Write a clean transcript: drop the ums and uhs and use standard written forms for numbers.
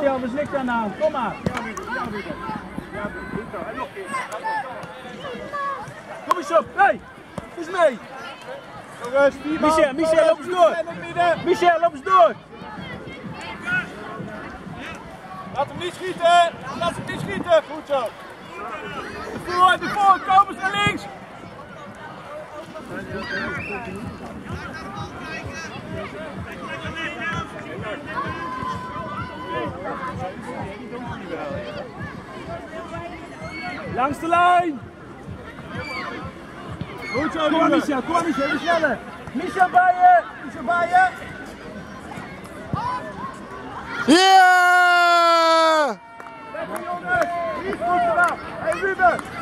Michel, er is niks aan de hand. Kom maar. Kom eens op. Hey, is mee. Michel, loop eens door. Michel, loop eens door. Laat hem niet schieten. Laat hem niet schieten. Goed zo. De voor, kom eens naar links. Langs de lijn. Goed zo, kom maar Michel, even sneller. Michel bij je. Ja! Lekker jongens. Hier, goed gedaan. Hey Ruben.